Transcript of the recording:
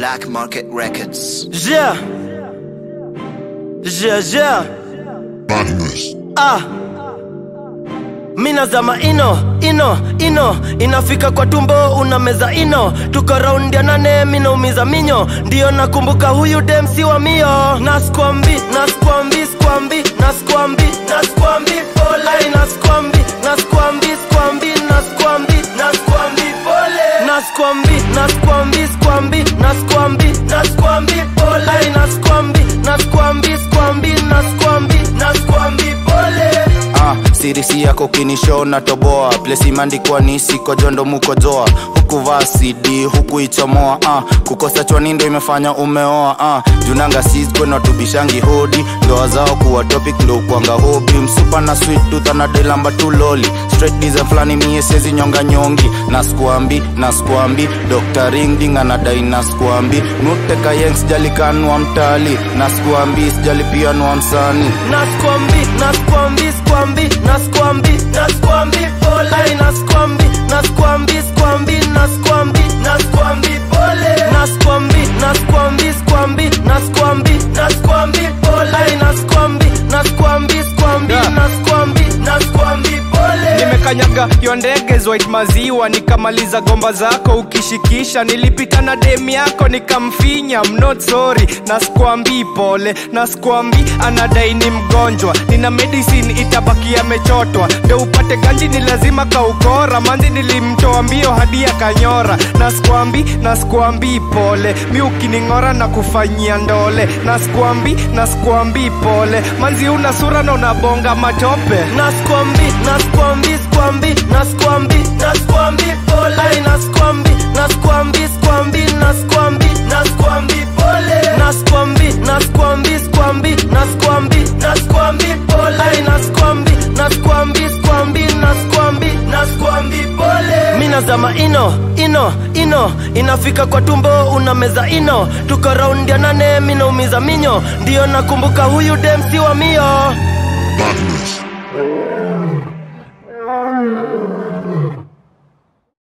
Black Market Records. Yeah. Mina zama ino inafika kwa tumbo unameza ino. Tuko round ya 8 mina umiza minyo. Ndio nakumbuka huyu dem si wa mio. Naskwambi pole. Sirisi yako kinisho na toboa. Place imandikwa ni siko jondo muko joa. Huku vasidi, huku ichomoa. Kukosa chwani ndo imefanya umeoa. Junanga sizko na tubishangi hodi. Ndoa zao kuwa topic ndo kuanga hobby. Msupa na sweet tooth anadelamba tu loli. Straight design flani mie sezi nyonga nyongi. Naskuambi Dr. Ring ding anadai naskuambi. Nuteka yengs jali kanwa mtali. Naskuambi sijali pia nwa msani. Naskwambi pole. Nimekanyaga yondegez white maziwa. Nikamaliza gomba zako ukishikisha. Nilipita na dem yako nikamfinya. I'm not sorry, naskwambi pole. Naskwambi anadai ni mgonjwa. Nina medicine itabaki amechotwa. Ndio upate ganji ni lazima kaukora. Manzi nilimtoa mbio hadi akanyora. Naskwambi pole. Mi ukiningora na kufanyia ndole. Naskwambi pole. Manzi una sura na unabonga matope. Naskwambi pole. Mina zama ino inafika kwa tumbo unameza ino. Tuko round ya 8 mina umiza minyo. Ndio nakumbuka huyu dem si wa mio.